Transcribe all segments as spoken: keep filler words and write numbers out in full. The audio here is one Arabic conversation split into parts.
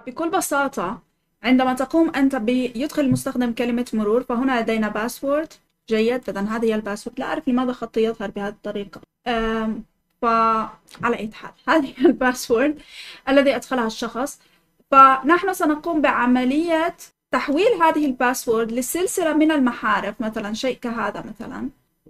فبكل بساطة عندما تقوم أنت بيدخل المستخدم كلمة مرور، فهنا لدينا باسورد. جيد، إذن هذه هي الباسورد. لا أعرف لماذا خطي يظهر بهذه الطريقة. فعلى أي حال هذه هي الباسورد الذي أدخلها الشخص. فنحن سنقوم بعملية تحويل هذه الباسورد لسلسلة من المحارف، مثلا شيء كهذا مثلا،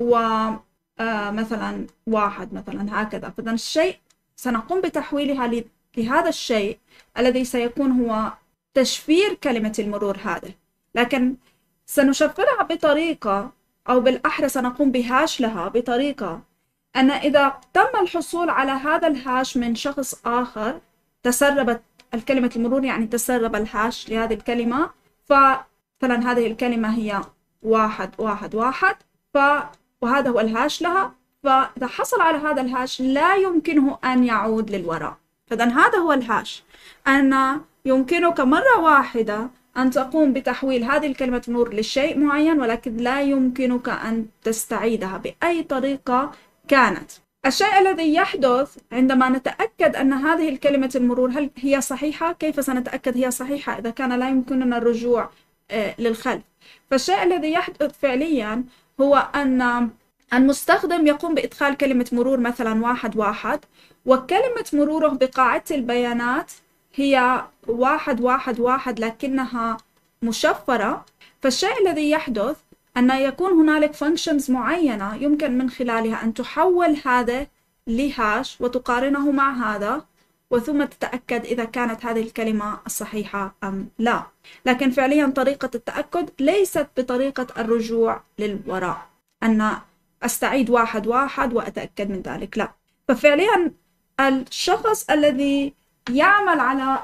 ومثلا واحد مثلا هكذا. فإذن الشيء سنقوم بتحويلها لهذا الشيء الذي سيكون هو تشفير كلمة المرور هذه، لكن سنشفرها بطريقة، أو بالأحرى سنقوم بهاش لها بطريقة أن إذا تم الحصول على هذا الهاش من شخص آخر، تسربت الكلمة المرور، يعني تسرب الهاش لهذه الكلمة. فمثلا هذه الكلمة هي واحد واحد واحد، ف وهذا هو الهاش لها. فإذا حصل على هذا الهاش لا يمكنه أن يعود للوراء. فإذن هذا هو الهاش، أن يمكنك مرة واحدة أن تقوم بتحويل هذه الكلمة مرور لشيء معين، ولكن لا يمكنك أن تستعيدها بأي طريقة كانت. الشيء الذي يحدث عندما نتأكد أن هذه الكلمة المرور هل هي صحيحة؟ كيف سنتأكد هي صحيحة إذا كان لا يمكننا الرجوع للخلف؟ فالشيء الذي يحدث فعليا هو أن المستخدم يقوم بإدخال كلمة مرور مثلا واحد واحد، وكلمة مروره بقاعدة البيانات هي واحد واحد واحد لكنها مشفرة. فالشيء الذي يحدث أن يكون هنالك functions معينة يمكن من خلالها أن تحول هذا لهاش وتقارنه مع هذا، وثم تتأكد إذا كانت هذه الكلمة الصحيحة أم لا. لكن فعليا طريقة التأكد ليست بطريقة الرجوع للوراء، أن أستعيد واحد واحد وأتأكد من ذلك، لا. ففعليا الشخص الذي يعمل على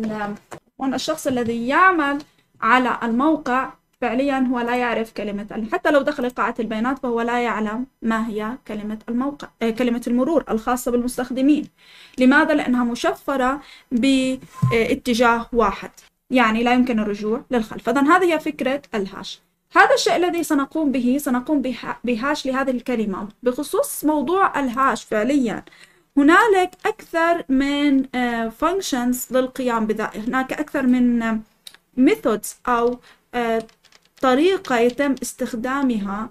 الشخص الذي يعمل على الموقع فعليا هو لا يعرف كلمة، حتى لو دخل قاعدة البيانات فهو لا يعلم ما هي كلمة الموقع، كلمة المرور الخاصة بالمستخدمين. لماذا؟ لأنها مشفرة باتجاه واحد، يعني لا يمكن الرجوع للخلف. إذن هذه هي فكرة الهاش. هذا الشيء الذي سنقوم به، سنقوم بهاش لهذه الكلمة. بخصوص موضوع الهاش فعليا هنالك أكثر من functions للقيام بذلك، هناك أكثر من methods أو طريقة يتم استخدامها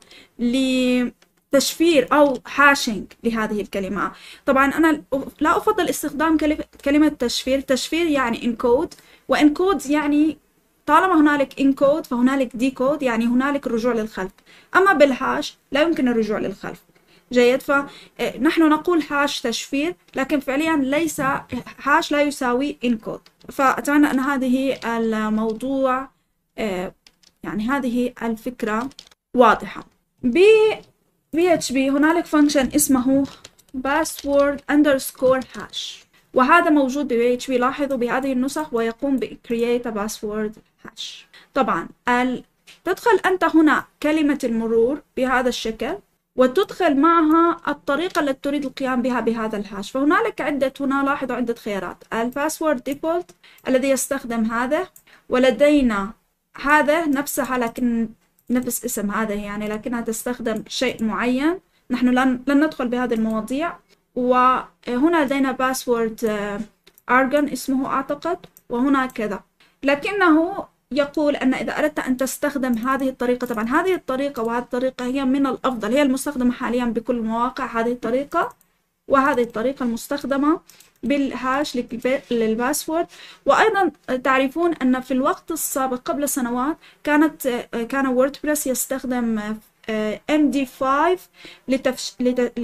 لتشفير أو هاشينج لهذه الكلمة. طبعا أنا لا أفضل استخدام كلمة تشفير. تشفير يعني انكود، وانكود يعني طالما هنالك انكود فهنالك ديكود، يعني هنالك الرجوع للخلف. أما بالهاش لا يمكن الرجوع للخلف. جيد، فنحن نقول هاش تشفير، لكن فعليا ليس هاش لا يساوي انكود. فأتمنى أن هذه الموضوع يعني هذه الفكرة واضحة. ب بي إتش بي هنالك فانكشن اسمه password underscore hash، وهذا موجود ب بي إتش بي. لاحظوا بهذه النسخ ويقوم ب create a password hash. طبعا تدخل أنت هنا كلمة المرور بهذا الشكل، وتدخل معها الطريقة التي تريد القيام بها بهذا الهاش. فهنالك عدة، هنا لاحظوا عدة خيارات. الباسورد ديفولت الذي يستخدم هذا، ولدينا هذا نفسها لكن نفس اسم هذا يعني، لكنها تستخدم شيء معين. نحن لن, لن ندخل بهذه المواضيع. وهنا لدينا باسورد أرجن اسمه أعتقد، وهنا كذا. لكنه يقول أن إذا أردت أن تستخدم هذه الطريقة، طبعا هذه الطريقة وهذه الطريقة هي من الأفضل، هي المستخدمة حاليا بكل المواقع هذه الطريقة، وهذه الطريقة المستخدمة بالهاش للباسورد. وأيضا تعرفون أن في الوقت السابق قبل سنوات كانت كان ووردبريس يستخدم إم دي خمسة لتفش...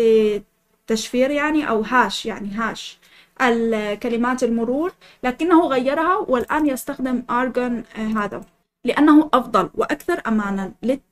لتشفير يعني أو هاش يعني هاش الكلمات المرور، لكنه غيرها والآن يستخدم أرجن هذا لأنه أفضل وأكثر أمانا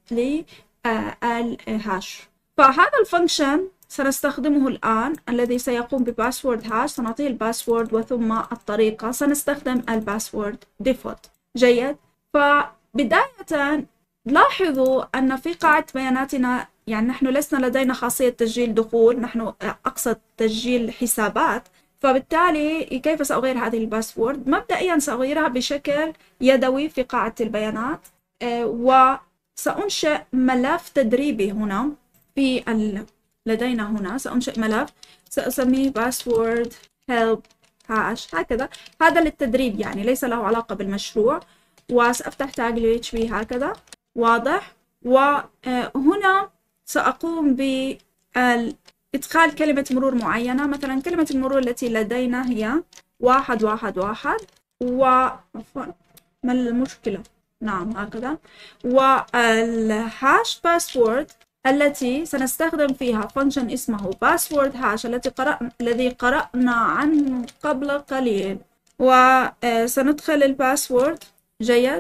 للهاش. فهذا الفانكشن سنستخدمه الآن الذي سيقوم بباسورد هاش. سنعطيه الباسورد وثم الطريقة، سنستخدم الباسورد ديفولت. جيد، فبداية لاحظوا أن في قاعدة بياناتنا يعني نحن لسنا لدينا خاصية تسجيل دخول، نحن أقصد تسجيل حسابات. فبالتالي كيف سأغير هذه الباسورد؟ مبدئيا سأغيرها بشكل يدوي في قاعدة البيانات، وسأنشئ ملف تدريبي هنا في ال... لدينا هنا. سأنشئ ملف سأسميه password help هاش هكذا. هذا للتدريب يعني ليس له علاقة بالمشروع. وسأفتح تاج ل اتش بي هكذا واضح. وهنا سأقوم بإدخال كلمة مرور معينة. مثلا كلمة المرور التي لدينا هي واحد واحد واحد و عفوا ما المشكلة نعم هكذا. والهاش باسورد التي سنستخدم فيها فانكشن اسمه باسورد هاش التي قرأ الذي قرأنا عنه قبل قليل. وسندخل الباسورد جيد.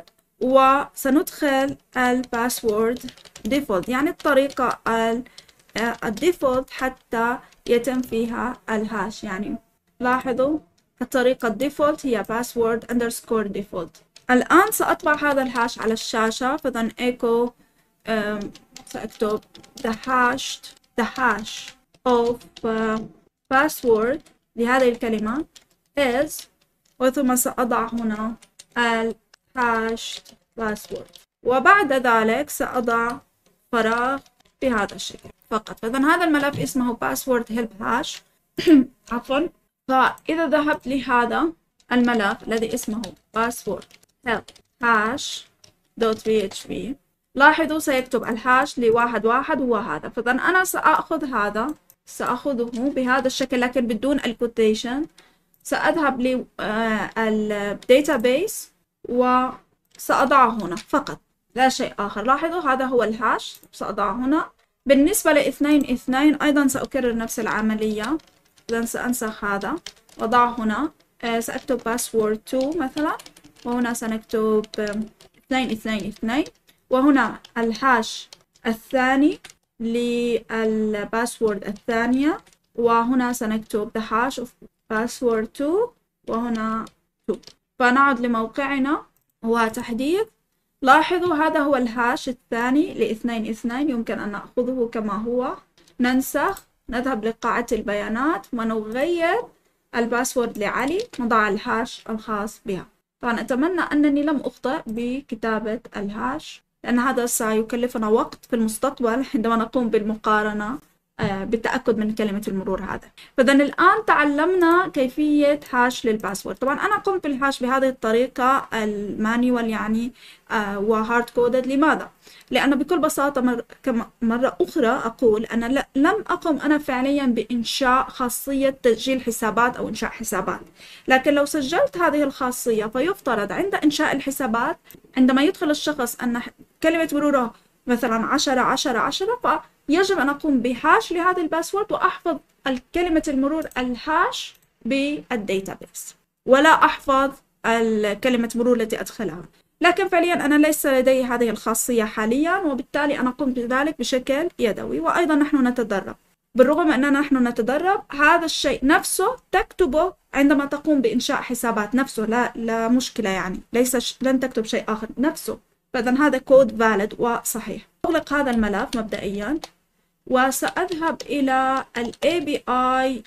وسندخل الباسورد ديفولت يعني الطريقة الديفولت حتى يتم فيها الهاش. يعني لاحظوا الطريقة الديفولت هي password underscore default. الآن سأطبع هذا الهاش على الشاشة. فإذا echo um, سأكتب the hash the hash of uh, password لهذه الكلمة is وثم سأضع هنا ال hashed password. وبعد ذلك سأضع فراغ بهذا الشكل فقط. فإذا هذا الملف اسمه password help hash عفوا. فإذا ذهبت لهذا الملف الذي اسمه password help hash dot php لاحظوا سيكتب الهاش لواحد واحد هو هذا. فإذا أنا سأخذ هذا سأخذه بهذا الشكل لكن بدون الكوتيشن. سأذهب للداتابيس وسأضعه هنا فقط لا شيء آخر. لاحظوا هذا هو الهاش سأضعه هنا. بالنسبة لاثنين اثنين أيضا سأكرر نفس العملية. إذا سأنسخ هذا وضعه هنا. سأكتب password two مثلا وهنا سنكتب اثنين اثنين اثنين وهنا الهاش الثاني للباسورد الثانية وهنا سنكتب the hash of password two وهنا two. فنعود لموقعنا وتحديث. لاحظوا هذا هو الهاش الثاني لاثنين اثنين يمكن أن نأخذه كما هو. ننسخ نذهب لقاعدة البيانات ونغير الباسورد لعلي نضع الهاش الخاص بها. طبعا أتمنى أنني لم أخطئ بكتابة الهاش لأن هذا سيكلفنا وقت في المستقبل عندما نقوم بالمقارنة بالتأكد من كلمة المرور هذا. فإذا الآن تعلمنا كيفية هاش للباسورد. طبعا أنا قمت بالهاش بهذه الطريقة المانيوال يعني وهارد كودد. لماذا؟ لأن بكل بساطة مر... مرة أخرى أقول أنا ل... لم أقم أنا فعليا بإنشاء خاصية تسجيل حسابات أو إنشاء حسابات. لكن لو سجلت هذه الخاصية فيفترض عند إنشاء الحسابات عندما يدخل الشخص أن كلمة مروره مثلا عشرة عشرة عشرة فيجب أن أقوم بهاش لهذه الباسورد وأحفظ كلمة المرور الهاش بالديتابيس ولا أحفظ كلمة مرور التي أدخلها. لكن فعليا أنا ليس لدي هذه الخاصية حاليا وبالتالي أنا قمت بذلك بشكل يدوي. وأيضا نحن نتدرب. بالرغم أننا نحن نتدرب هذا الشيء نفسه تكتبه عندما تقوم بإنشاء حسابات نفسه لا لا مشكلة يعني ليس ش... لن تكتب شيء آخر نفسه. فإذا هذا كود valid وصحيح. أغلق هذا الملف مبدئيا وسأذهب إلى ال إيه بي آي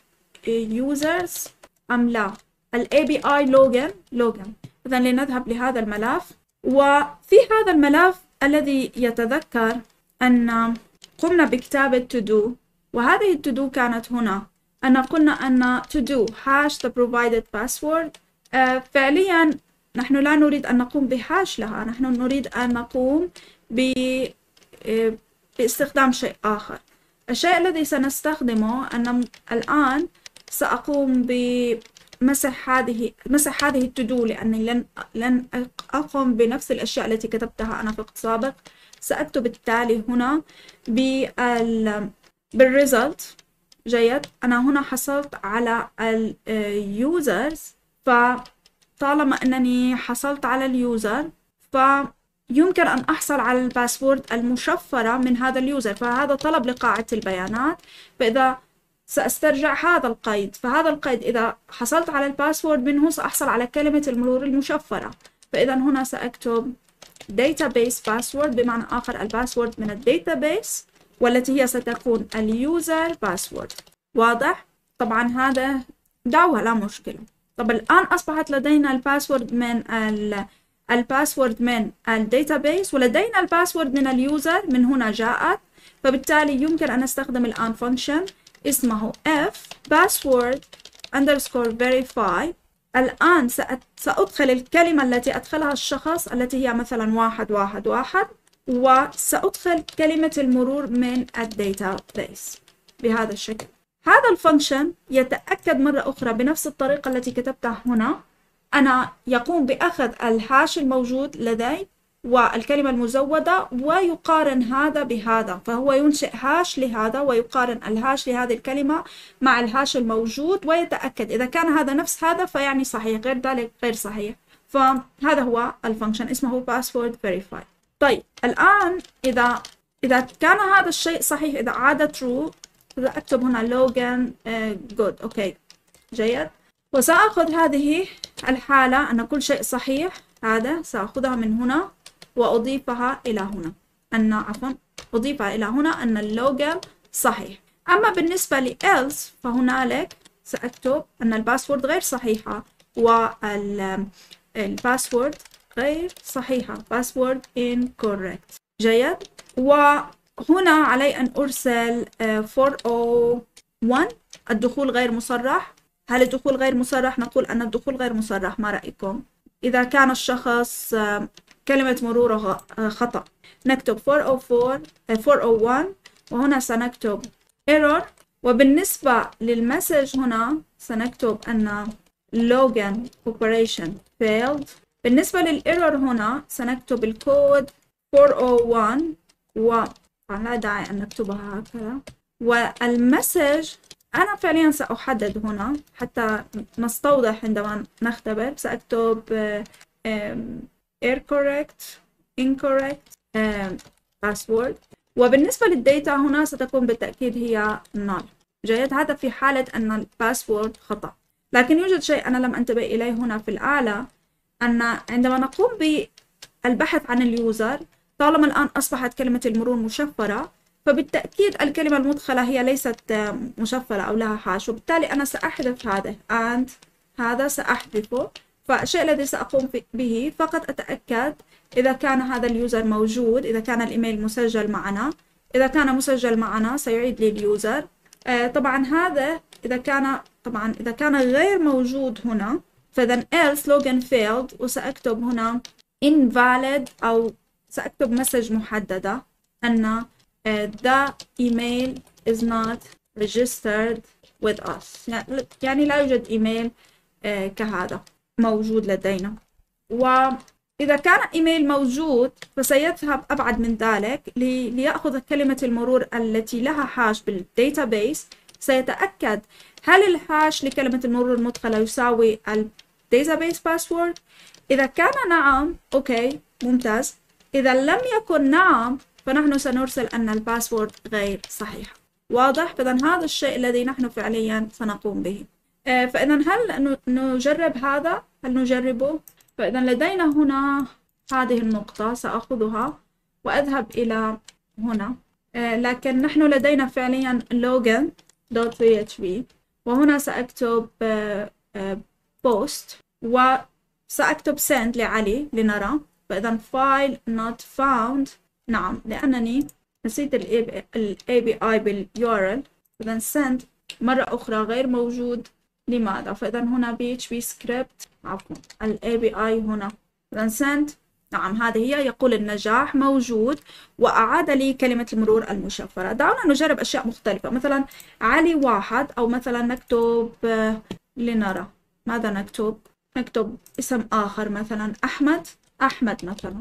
users أم لا ال إيه بي آي login login. إذا لنذهب لهذا الملف. وفي هذا الملف الذي يتذكر أن قمنا بكتابة to do وهذه to do كانت هنا أن قلنا أن to do hash the provided password. آه فعليا نحن لا نريد أن نقوم بهاش لها. نحن نريد أن نقوم ب آه باستخدام شيء آخر. الشيء الذي سنستخدمه أن الآن سأقوم بمسح هذه مسح هذه التودو لأني لن لن أقوم بنفس الأشياء التي كتبتها أنا في وقت سابق. سأكتب التالي هنا بال بالريزلت جيد. أنا هنا حصلت على اليوزرز فطالما أنني حصلت على اليوزر فيمكن أن أحصل على الباسورد المشفرة من هذا اليوزر. فهذا طلب لقاعدة البيانات. فإذا سأسترجع هذا القيد فهذا القيد إذا حصلت على الباسورد منه سأحصل على كلمة المرور المشفرة. فإذا هنا سأكتب database password بمعنى آخر الباسورد من الداتابيس والتي هي ستكون اليوزر باسورد. واضح؟ طبعا هذا دعوة لا مشكلة. طب الآن أصبحت لدينا الباسورد من ال الباسورد من الداتابيس ولدينا الباسورد من اليوزر من هنا جاءت. فبالتالي يمكن أن نستخدم الآن فانكشن اسمه f password underscore verify. الآن سأدخل الكلمة التي أدخلها الشخص التي هي مثلا واحد واحد واحد، وسأدخل كلمة المرور من الداتابيس بهذا الشكل. هذا الفانكشن يتأكد مرة أخرى بنفس الطريقة التي كتبتها هنا، أنا يقوم بأخذ الهاش الموجود لدي والكلمة المزودة ويقارن هذا بهذا، فهو ينشئ هاش لهذا ويقارن الهاش لهذه الكلمة مع الهاش الموجود ويتأكد إذا كان هذا نفس هذا فيعني صحيح، غير ذلك غير صحيح. فهذا هو الفانكشن اسمه password verify. طيب الآن إذا إذا كان هذا الشيء صحيح، إذا عاد true، إذا أكتب هنا login uh, good أوكي جيد، وسأخذ هذه الحالة أن كل شيء صحيح، هذا سأخذها من هنا وأضيفها إلى هنا، أن عفوا أضيفها إلى هنا أن اللوجن صحيح. أما بالنسبة ل else فهنالك سأكتب أن الباسورد غير صحيحة والباسورد غير صحيحة password incorrect جيد. وهنا علي أن أرسل أربعمائة وواحد الدخول غير مصرح. هل الدخول غير مصرح؟ نقول أن الدخول غير مصرح، ما رأيكم؟ إذا كان الشخص كلمة مروره خطأ نكتب أربعمائة وواحد وهنا سنكتب error. وبالنسبة للمسج هنا سنكتب أن login operation failed. بالنسبة للإيرور هنا سنكتب الكود أربعمائة وواحد ولا داعي أن نكتبها هكذا. والمسج أنا فعليا سأحدد هنا حتى نستوضح عندما نختبر، سأكتب incorrect incorrect password. وبالنسبة للداتا هنا ستكون بالتأكيد هي null جيد، هذا في حالة أن الباسورد خطأ. لكن يوجد شيء أنا لم أنتبه إليه هنا في الأعلى، أن عندما نقوم بالبحث عن اليوزر طالما الآن أصبحت كلمة المرور مشفرة فبالتأكيد الكلمة المدخلة هي ليست مشفرة أو لها حاش، وبالتالي أنا سأحذف هذا and هذا سأحذفه. فالشيء الذي سأقوم به فقط أتأكد إذا كان هذا اليوزر موجود، إذا كان الإيميل مسجل معنا، إذا كان مسجل معنا سيعيد لي اليوزر. آه طبعا هذا إذا كان طبعا إذا كان غير موجود هنا فإذا else login failed وسأكتب هنا invalid أو سأكتب مسج محددة أن uh, the email is not registered with us، يعني لا يوجد إيميل uh, كهذا موجود لدينا. وإذا كان إيميل موجود فسيذهب أبعد من ذلك لي ليأخذ كلمة المرور التي لها هاش بالداتابيس، سيتأكد هل الهاش لكلمة المرور المدخلة يساوي الداتابيس باسورد. إذا كان نعم أوكي ممتاز، إذا لم يكن نعم فنحن سنرسل أن الباسورد غير صحيح. واضح؟ فإذا هذا الشيء الذي نحن فعليا سنقوم به. فإذا هل نجرب هذا؟ هل نجربه؟ فإذا لدينا هنا هذه النقطة سأخذها وأذهب إلى هنا، لكن نحن لدينا فعليا login.php وهنا سأكتب post وسأكتب send لعلي لنرى. فإذا file not found، نعم لأنني نسيت ال إيه بي آي باليو آر إل. إذا send مرة أخرى غير موجود، لماذا؟ فإذا هنا بي إتش بي script عفوا ال إيه بي آي هنا. إذا send نعم هذه هي، يقول النجاح موجود وأعاد لي كلمة المرور المشفرة. دعونا نجرب أشياء مختلفة، مثلا علي واحد أو مثلا نكتب لنرى ماذا نكتب. نكتب اسم آخر مثلا أحمد أحمد مثلا،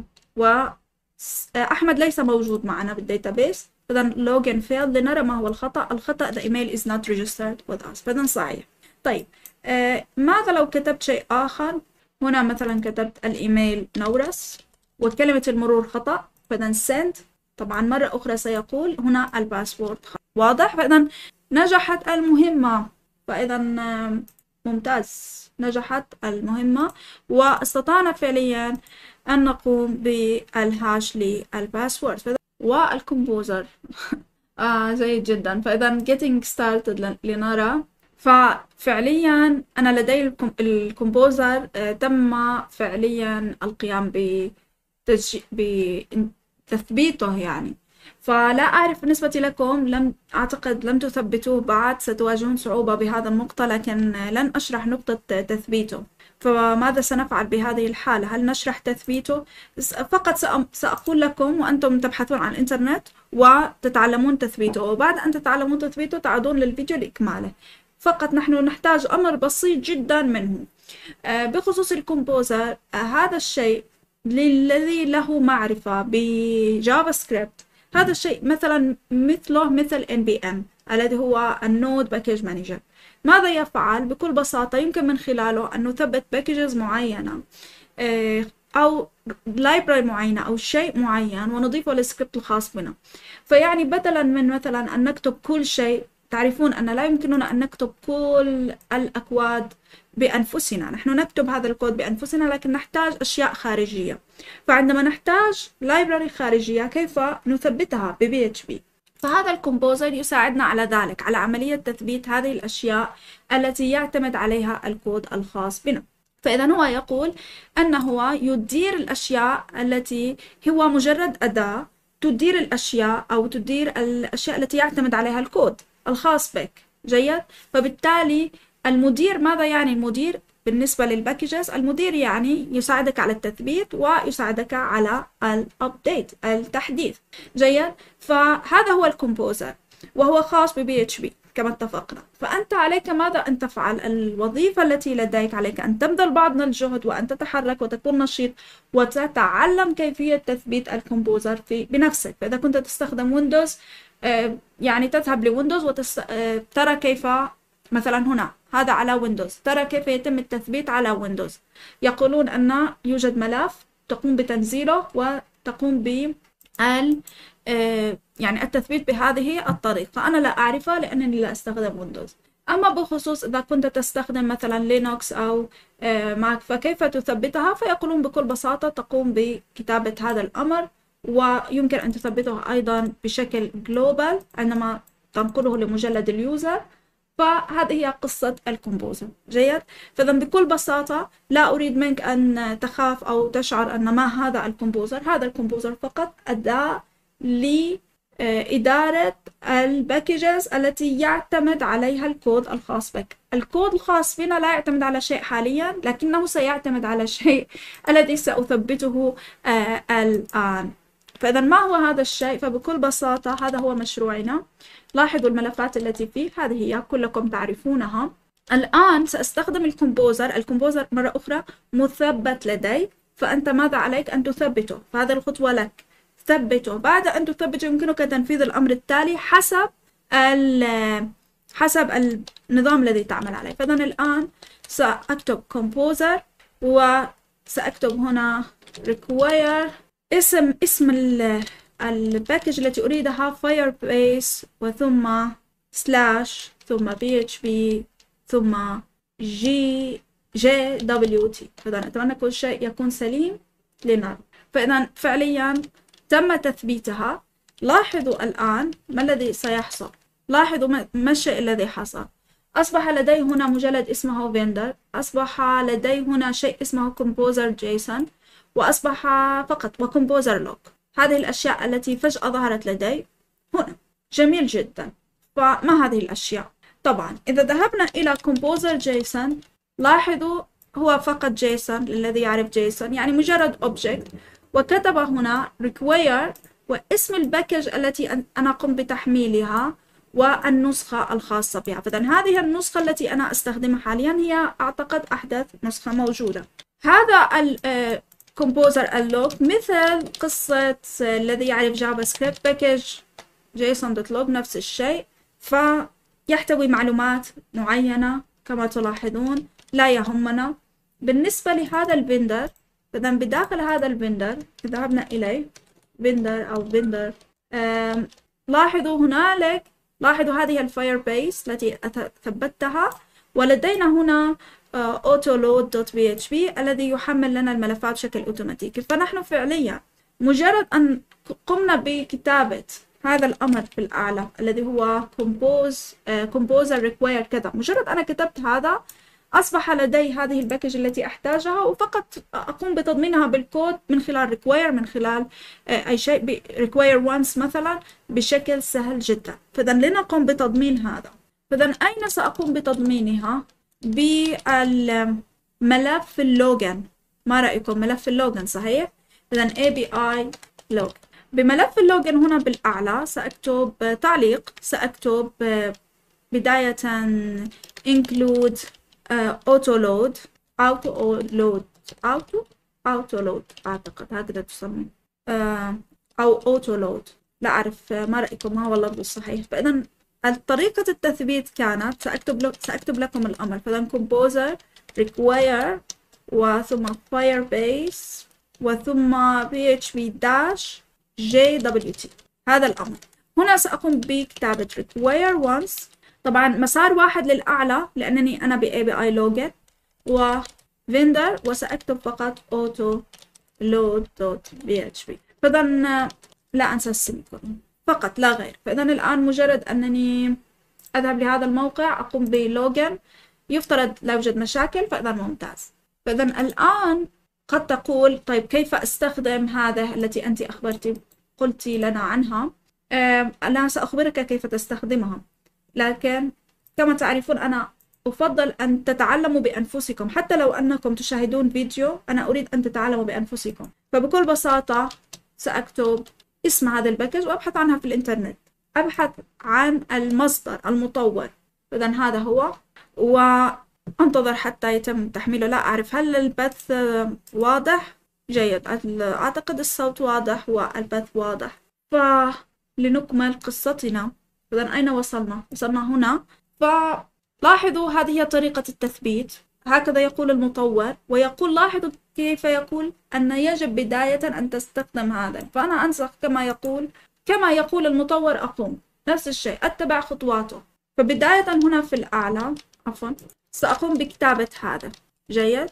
وأحمد ليس موجود معنا بالداتابيس. إذا login failed لنرى ما هو الخطأ. الخطأ the email is not registered with us، فإذا صحيح. طيب آه ماذا لو كتبت شيء آخر؟ هنا مثلا كتبت الإيميل نورس وكلمة المرور خطأ، فإذا send طبعا مرة أخرى سيقول هنا الباسورد خطأ. واضح؟ فإذا نجحت المهمة. فإذا آه ممتاز، نجحت المهمة واستطعنا فعليا أن نقوم بالهاش للباسورد. والكمبوزر آه جيد جدا. فإذا getting started لنرى، ففعليا أنا لدي الكمبوزر آه تم فعليا القيام بتثبيته يعني. فلا أعرف بالنسبة لكم، لم أعتقد لم تثبتوه بعد، ستواجهون صعوبة بهذا النقطة، لكن لن أشرح نقطة تثبيته. فماذا سنفعل بهذه الحالة؟ هل نشرح تثبيته؟ فقط سأقول لكم وأنتم تبحثون عن الإنترنت وتتعلمون تثبيته، وبعد أن تتعلمون تثبيته تعودون للفيديو لإكماله. فقط نحن نحتاج أمر بسيط جدا منه. بخصوص الكومبوزر، هذا الشيء للذي له معرفة بجافا سكريبت، هذا الشيء مثلا مثله مثل إن بي إم الذي هو النود باكج مانجر. ماذا يفعل؟ بكل بساطة يمكن من خلاله أن نثبت باكجز معينة أو لايبراري معينة أو شيء معين ونضيفه للسكريبت الخاص بنا. فيعني بدلا من مثلا أن نكتب كل شيء، تعرفون أن لا يمكننا أن نكتب كل الأكواد بأنفسنا، نحن نكتب هذا الكود بأنفسنا لكن نحتاج أشياء خارجية. فعندما نحتاج لايبراري خارجية كيف نثبتها ب بي إتش بي؟ فهذا الكومبوزر يساعدنا على ذلك، على عملية تثبيت هذه الأشياء التي يعتمد عليها الكود الخاص بنا. فإذا هو يقول أنه يدير الأشياء التي هو مجرد أداة تدير الأشياء أو تدير الأشياء التي يعتمد عليها الكود الخاص بك. جيد؟ فبالتالي المدير، ماذا يعني المدير بالنسبة للباكجز؟ المدير يعني يساعدك على التثبيت ويساعدك على الابديت، التحديث. جيد؟ فهذا هو الكومبوزر وهو خاص ب بي إتش بي كما اتفقنا. فأنت عليك ماذا أن تفعل؟ الوظيفة التي لديك عليك أن تبذل بعض من الجهد وأن تتحرك وتكون نشيط وتتعلم كيفية تثبيت الكومبوزر في بنفسك. فإذا كنت تستخدم ويندوز، يعني تذهب لويندوز وترى كيف مثلا هنا هذا على ويندوز، ترى كيف يتم التثبيت على ويندوز. يقولون أن يوجد ملف تقوم بتنزيله وتقوم ب يعني التثبيت بهذه الطريقة. أنا لا أعرفها لأنني لا أستخدم ويندوز. أما بخصوص إذا كنت تستخدم مثلا لينوكس أو ماك فكيف تثبتها؟ فيقولون بكل بساطة تقوم بكتابة هذا الأمر، ويمكن أن تثبته أيضا بشكل جلوبال عندما تنقله لمجلد اليوزر. فهذه هي قصة الكومبوزر. جيد؟ فإذا بكل بساطة لا أريد منك أن تخاف أو تشعر أن ما هذا الكومبوزر. هذا الكومبوزر فقط أداة لإدارة الباكجز التي يعتمد عليها الكود الخاص بك. الكود الخاص بنا لا يعتمد على شيء حاليا، لكنه سيعتمد على شيء الذي سأثبته آه الآن. فإذا ما هو هذا الشيء؟ فبكل بساطة هذا هو مشروعنا. لاحظوا الملفات التي فيه، هذه هي كلكم تعرفونها. الآن سأستخدم الكومبوزر. الكومبوزر مرة أخرى مثبت لدي، فأنت ماذا عليك؟ أن تثبته. فهذه الخطوة لك، ثبته. بعد أن تثبته يمكنك تنفيذ الأمر التالي حسب حسب النظام الذي تعمل عليه. فإذا الآن سأكتب كومبوزر وسأكتب هنا require اسم اسم الباكج التي أريدها Firebase وثم سلاش ثم بي إتش بي ثم جي جي دبليو تي. فإذا أتمنى كل شيء يكون سليم لنرى. فإذا فعليا تم تثبيتها. لاحظوا الآن ما الذي سيحصل. لاحظوا ما الشيء الذي حصل. أصبح لدي هنا مجلد اسمه vendor، أصبح لدي هنا شيء اسمه composer json، وأصبح فقط وكومبوزر لوك. هذه الأشياء التي فجأة ظهرت لدي هنا. جميل جدا. فما هذه الأشياء؟ طبعا إذا ذهبنا إلى كومبوزر جيسون، لاحظوا هو فقط جيسون للذي يعرف جيسون، يعني مجرد object، وكتب هنا require واسم الباكج التي أنا قمت بتحميلها والنسخة الخاصة بها. فإذا هذه النسخة التي أنا أستخدمها حاليا هي أعتقد أحدث نسخة موجودة. هذا ال كومبوزر اللوج مثل قصة الذي يعرف جافا سكريبت باكج جيسون دوت لوج، نفس الشيء. فيحتوي معلومات معينة كما تلاحظون، لا يهمنا. بالنسبة لهذا البندر، إذا بداخل هذا البندر ذهبنا إليه بندر أو بندر، لاحظوا هنالك، لاحظوا هذه الفاير بيس التي ثبتها، ولدينا هنا autoload.php الذي يحمل لنا الملفات بشكل اوتوماتيكي. فنحن فعليا مجرد أن قمنا بكتابة هذا الأمر في الأعلى الذي هو compose uh, composer require كذا، مجرد أنا كتبت هذا أصبح لدي هذه الباكج التي أحتاجها، وفقط أقوم بتضمينها بالكود من خلال require، من خلال أي شيء require once مثلا بشكل سهل جدا. فإذا لنقوم بتضمين هذا. فإذا أين سأقوم بتضمينها؟ بالملف اللوجن. ما رأيكم؟ ملف اللوجن صحيح؟ إذا إيه بي آي log. بملف اللوجن هنا بالأعلى سأكتب تعليق، سأكتب بداية include auto load auto load auto auto load أعتقد هكذا تسمى أو auto load، لا أعرف، ما رأيكم ما هو اللفظ الصحيح. فإذا طريقة التثبيت كانت سأكتب لك سأكتب لكم الأمر. فإذا composer require وثم firebase وثم php dash jwt، هذا الأمر. هنا سأقوم بكتابة require once، طبعا مسار واحد للأعلى لأنني أنا ب إيه بي آي login، و vendor، وسأكتب فقط auto load.php. فإذا لا أنسى السيميكولون فقط لا غير. فإذا الآن مجرد أنني أذهب لهذا الموقع أقوم بلوجن، يفترض لا يوجد مشاكل، فإذا ممتاز. فإذا الآن قد تقول طيب كيف أستخدم هذا التي أنت أخبرتي قلتي لنا عنها؟ آه أنا سأخبرك كيف تستخدمها، لكن كما تعرفون أنا أفضل أن تتعلموا بأنفسكم. حتى لو أنكم تشاهدون فيديو، أنا أريد أن تتعلموا بأنفسكم. فبكل بساطة سأكتب اسم هذا الباكج وأبحث عنها في الإنترنت، أبحث عن المصدر المطور. إذن هذا هو، وأنتظر حتى يتم تحميله. لا أعرف هل البث واضح؟ جيد، أعتقد الصوت واضح والبث واضح. فلنكمل قصتنا. إذن أين وصلنا؟ وصلنا هنا. فلاحظوا هذه هي طريقة التثبيت، هكذا يقول المطور، ويقول لاحظوا كيف يقول أن يجب بداية أن تستخدم هذا. فأنا أنسخ كما يقول كما يقول المطور، أقوم نفس الشيء، أتبع خطواته. فبداية هنا في الأعلى عفوا سأقوم بكتابة هذا. جيد،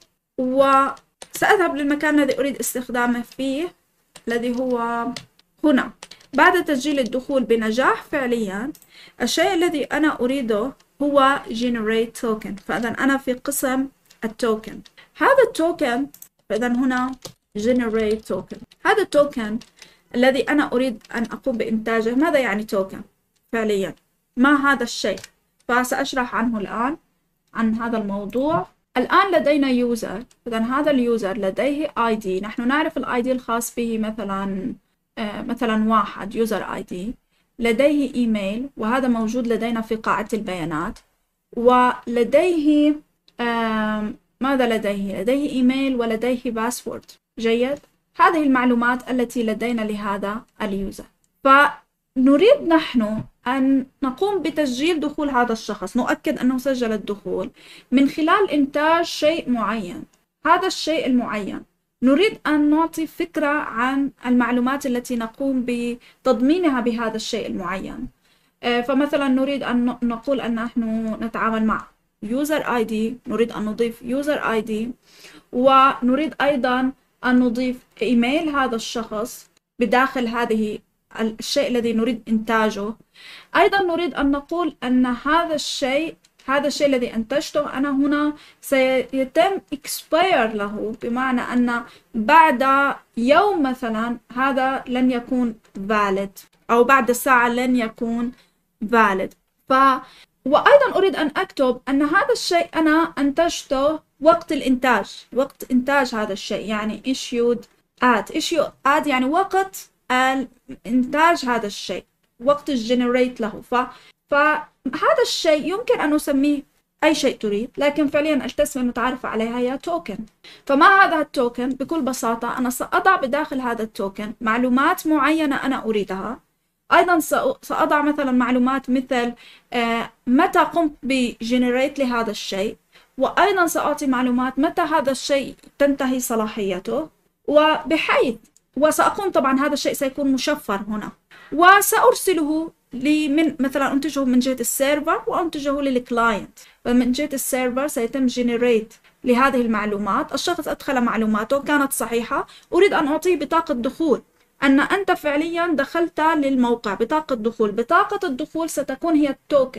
وسأذهب للمكان الذي أريد استخدامه فيه، الذي هو هنا. بعد تسجيل الدخول بنجاح فعليا، الشيء الذي أنا أريده هو generate token. فإذا أنا في قسم التوكن. هذا التوكن، فإذا هنا generate token، هذا التوكن الذي أنا أريد أن أقوم بإنتاجه. ماذا يعني توكن فعليا؟ ما هذا الشيء؟ فسأشرح عنه الآن، عن هذا الموضوع. الآن لدينا يوزر، إذا هذا اليوزر لديه آي دي. نحن نعرف الآي دي الخاص به، مثلا آه مثلا واحد يوزر آي دي، لديه إيميل، وهذا موجود لدينا في قاعدة البيانات، ولديه آه ماذا لديه؟ لديه إيميل ولديه باسورد. جيد، هذه المعلومات التي لدينا لهذا اليوزر. فنريد نحن أن نقوم بتسجيل دخول هذا الشخص، نؤكد أنه سجل الدخول من خلال إنتاج شيء معين. هذا الشيء المعين نريد أن نعطي فكرة عن المعلومات التي نقوم بتضمينها بهذا الشيء المعين. فمثلا نريد أن نقول أن نحن نتعامل مع user آي دي، نريد أن نضيف user آي دي، ونريد أيضا أن نضيف إيميل هذا الشخص بداخل هذه الشيء الذي نريد إنتاجه. أيضا نريد أن نقول أن هذا الشيء هذا الشيء الذي أنتجته أنا هنا سيتم expire له، بمعنى أن بعد يوم مثلا هذا لن يكون valid، أو بعد ساعة لن يكون valid. ف وأيضا أريد أن أكتب أن هذا الشيء أنا أنتجته وقت الإنتاج، وقت إنتاج هذا الشيء، يعني issued at issue at يعني وقت الإنتاج هذا الشيء، وقت الجنريت له. ف... فهذا الشيء يمكن أن نسميه أي شيء تريد، لكن فعليا التسمية المتعارفة عليها هي توكن. فما هذا التوكن؟ بكل بساطة أنا سأضع بداخل هذا التوكن معلومات معينة أنا أريدها. أيضا سأضع مثلا معلومات مثل آه متى قمت بجنريت لهذا الشيء، وأيضا سأعطي معلومات متى هذا الشيء تنتهي صلاحيته، وبحيث وسأقوم طبعا هذا الشيء سيكون مشفر هنا، وسأرسله من مثلا أنتجه من جهة السيرفر وأنتجه للكلاينت. فمن جهة السيرفر سيتم جنريت لهذه المعلومات. الشخص أدخل معلوماته كانت صحيحة، أريد أن أعطيه بطاقة دخول، أن أنت فعليا دخلت للموقع، بطاقة دخول. بطاقة الدخول ستكون هي التوكن.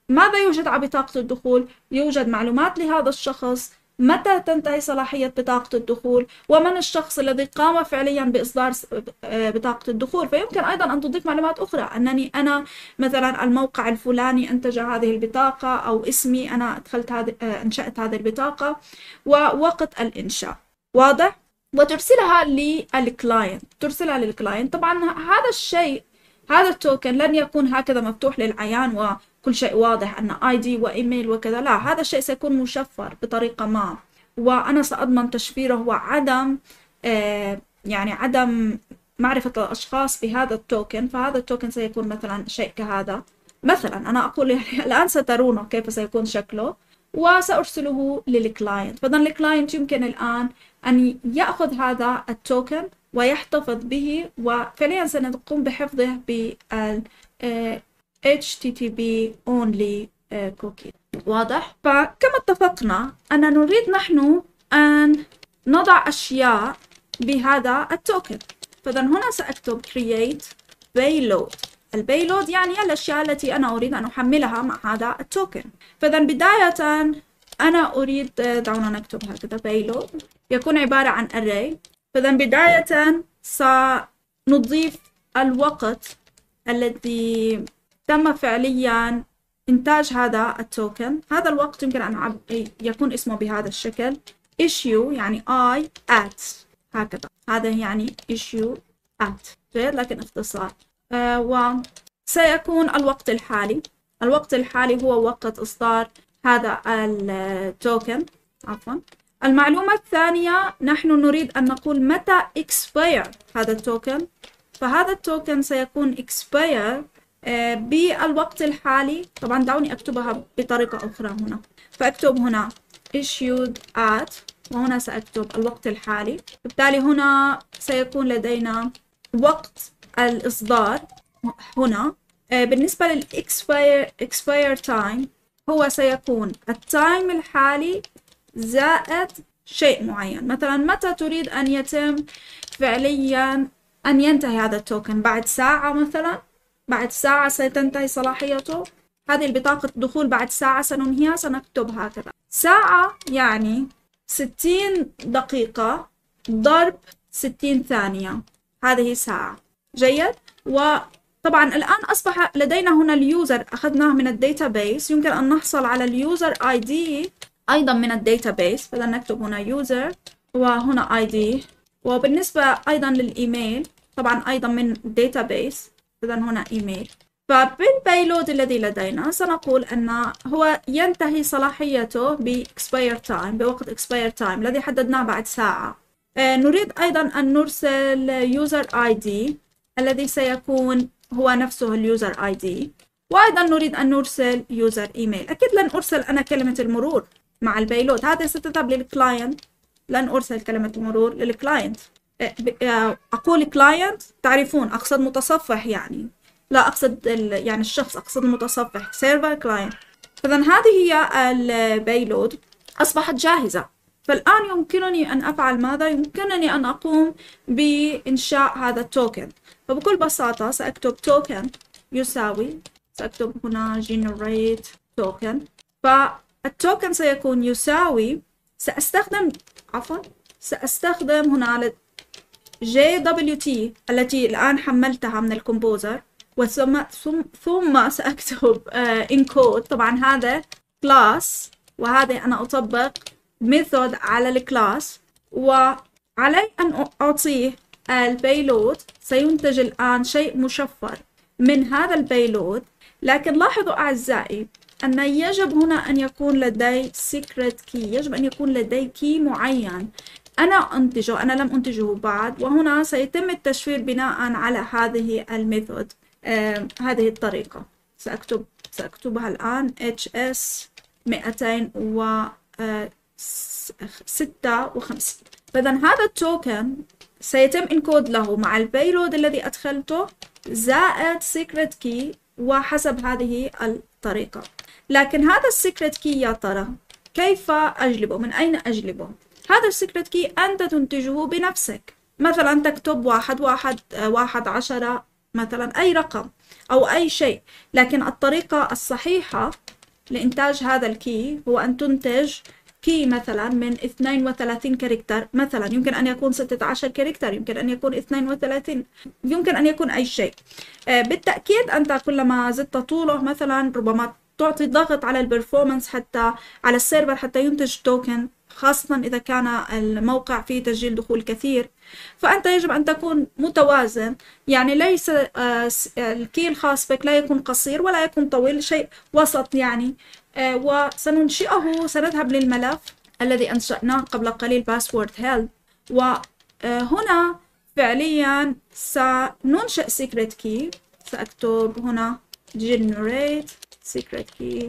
ماذا يوجد على بطاقة الدخول؟ يوجد معلومات لهذا الشخص، متى تنتهي صلاحية بطاقة الدخول، ومن الشخص الذي قام فعليا بإصدار بطاقة الدخول. فيمكن أيضا أن تضيف معلومات أخرى، أنني أنا مثلا الموقع الفلاني أنتج هذه البطاقة، أو اسمي أنا أدخلت هذه أنشأت هذه البطاقة، ووقت الإنشاء. واضح؟ وترسلها للكلاينت، ترسلها للكلاينت. طبعا هذا الشيء، هذا التوكن لن يكون هكذا مفتوح للعيان وكل شيء واضح أن آي دي وإيميل وكذا، لا، هذا الشيء سيكون مشفر بطريقة ما، وأنا سأضمن تشفيره وعدم آه يعني عدم معرفة الأشخاص بهذا التوكن. فهذا التوكن سيكون مثلا شيء كهذا مثلا، أنا أقول يعني الآن سترونه كيف سيكون شكله، وسأرسله للكلاينت. فإذا الكلاينت يمكن الآن أن يأخذ هذا التوكن ويحتفظ به، وفعليا سنقوم بحفظه بال إتش تي تي بي only cookie. واضح؟ فكما اتفقنا أن نريد نحن أن نضع أشياء بهذا التوكن. فإذا هنا سأكتب create payload. البيلود يعني الأشياء التي أنا أريد أن أحملها مع هذا التوكن. فإذا بداية أنا أريد، دعونا نكتب هكذا payload يكون عبارة عن array. فإذا بداية سنضيف الوقت الذي تم فعليا إنتاج هذا التوكن. هذا الوقت يمكن أن يكون اسمه بهذا الشكل issue، يعني I at هكذا، هذا يعني issue at، لكن اختصار. آه وسيكون الوقت الحالي. الوقت الحالي هو وقت إصدار هذا التوكن، عفوا. المعلومة الثانية، نحن نريد أن نقول متى expire هذا التوكن. فهذا التوكن سيكون expire آه بالوقت الحالي. طبعا دعوني أكتبها بطريقة أخرى هنا، فأكتب هنا issued at، وهنا سأكتب الوقت الحالي. بالتالي هنا سيكون لدينا وقت الإصدار هنا. بالنسبة للإكسباير expire time هو سيكون التايم الحالي زائد شيء معين. مثلا متى تريد أن يتم فعليا أن ينتهي هذا التوكن؟ بعد ساعة مثلا، بعد ساعة ستنتهي صلاحيته. هذه البطاقة الدخول بعد ساعة سننهيها، سنكتب هكذا ساعة يعني ستين دقيقة ضرب ستين ثانية، هذه ساعة. جيد. وطبعا الآن أصبح لدينا هنا اليوزر، أخذناه من الداتابيس، يمكن أن نحصل على اليوزر آي دي أيضا من الداتابيس. فإذا نكتب هنا يوزر وهنا آي دي. وبالنسبة أيضا للإيميل طبعا أيضا من الداتابيس، إذا هنا إيميل. فبالبيلود الذي لدينا سنقول أن هو ينتهي صلاحيته ب expire time، بوقت expire time الذي حددناه بعد ساعة. آه نريد أيضا أن نرسل user آي دي الذي سيكون هو نفسه اليوزر آي دي، وأيضا نريد أن نرسل user إيميل. أكيد لن أرسل أنا كلمة المرور مع البيلود، هذا ستذهب للكلاينت، لن أرسل كلمة المرور للكلاينت. آه أقول كلاينت تعرفون أقصد متصفح، يعني لا أقصد يعني الشخص، أقصد المتصفح سيرفر كلاينت. فإذا هذه هي البيلود أصبحت جاهزة. فالآن يمكنني أن أفعل ماذا؟ يمكنني أن أقوم بإنشاء هذا التوكن. فبكل بساطة سأكتب توكن يساوي، سأكتب هنا generate token. فالتوكن سيكون يساوي، سأستخدم عفوا سأستخدم هنا جي دبليو تي التي الآن حملتها من الكومبوزر، وثم ثم سأكتب encode. طبعا هذا class، وهذا أنا أطبق method على الكلاس، وعلي أن أعطيه البيلود. سينتج الآن شيء مشفر من هذا البيلود. لكن لاحظوا أعزائي أن يجب هنا أن يكون لدي secret key، يجب أن يكون لدي كي معين أنا أنتجه، أنا لم أنتجه بعد، وهنا سيتم التشفير بناء على هذه الميثود. آه هذه الطريقة سأكتب سأكتبها الآن اتش اس مئتين وستة وخمسين. فإذا هذا التوكن سيتم انكود له مع البيلود الذي أدخلته زائد secret key، وحسب هذه الطريقة. لكن هذا السيكريت كي يا ترى كيف أجلبه؟ من أين أجلبه؟ هذا السيكريت كي أنت تنتجه بنفسك. مثلا تكتب واحد واحد واحد عشرة مثلا، أي رقم أو أي شيء. لكن الطريقة الصحيحة لإنتاج هذا الكي هو أن تنتج كي مثلا من اثنين وثلاثين كاركتر، مثلا يمكن أن يكون ستة عشر كاركتر، يمكن أن يكون اثنين وثلاثين، يمكن أن يكون أي شيء. آه بالتأكيد أنت كلما زدت طوله مثلا ربما تعطي ضغط على البرفورمانس حتى على السيرفر حتى ينتج توكن، خاصة إذا كان الموقع فيه تسجيل دخول كثير. فأنت يجب أن تكون متوازن، يعني ليس آه الكي الخاص بك لا يكون قصير ولا يكون طويل، شيء وسط يعني. آه وسننشئه، سنذهب للملف الذي أنشأناه قبل قليل باسورد هيلث، وهنا فعليا سننشئ secret key. سأكتب هنا generate secret key،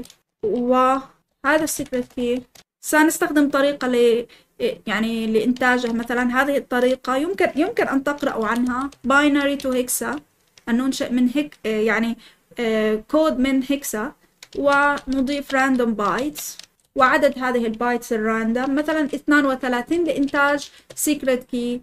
وهذا secret key سنستخدم طريقة ل يعني لإنتاجه. مثلا هذه الطريقة يمكن يمكن أن تقرأوا عنها binary to hexa، أن ننشئ من هيك يعني كود من هيكسا، ونضيف random bytes، وعدد هذه البايتس الراندوم مثلا اثنين وثلاثين لإنتاج secret key.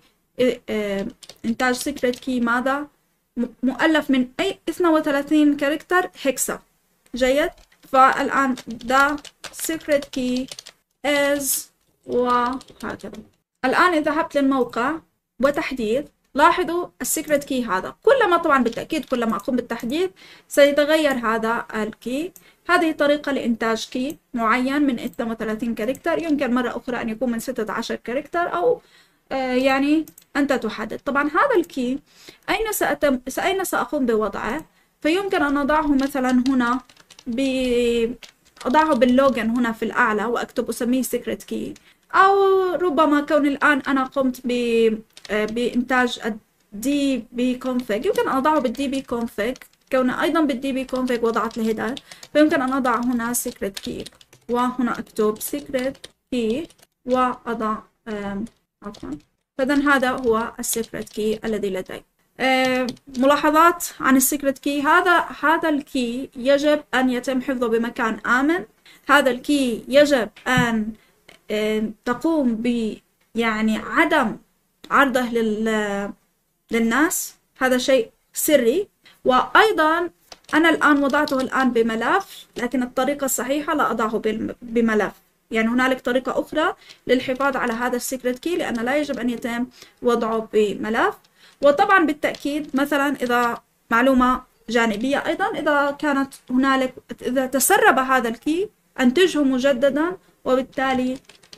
إنتاج secret key ماذا؟ مؤلف من أي اثنين وثلاثين كاركتر هيكسا. جيد. فالآن the secret key is، وهكذا. الآن إذا ذهبت للموقع وتحديث، لاحظوا السيكريت كي هذا كلما طبعا بالتأكيد كلما أقوم بالتحديث سيتغير هذا الكي. هذه طريقة لإنتاج كي معين من اثنين وثلاثين كاركتر، يمكن مرة أخرى أن يكون من ستة عشر كاركتر، أو آه يعني أنت تحدد. طبعا هذا الكي أين سأتم أين سأقوم بوضعه؟ فيمكن أن أضعه مثلا هنا ب أضعه باللوجن هنا في الأعلى وأكتب أسميه secret key، أو ربما كون الآن أنا قمت ب بإنتاج الدي بي config يمكن أن أضعه بالدي بي config، كون أيضا بالدي بي config وضعت الهيدر، فيمكن أن أضع هنا secret key، وهنا أكتب secret key وأضع عفوا. فإذا هذا هو السيكريت كي الذي لدي. أه ملاحظات عن السيكريت كي. هذا هذا الكي يجب أن يتم حفظه بمكان آمن. هذا الكي يجب أن أه تقوم ب يعني عدم عرضه لل للناس، هذا شيء سري. وأيضا أنا الآن وضعته الآن بملف، لكن الطريقة الصحيحة لا أضعه بملف، يعني هنالك طريقة أخرى للحفاظ على هذا السيكريت كي، لأن لا يجب أن يتم وضعه بملف. وطبعا بالتأكيد مثلا إذا معلومة جانبية أيضا، إذا كانت هنالك إذا تسرب هذا الكي أنتجه مجددا، وبالتالي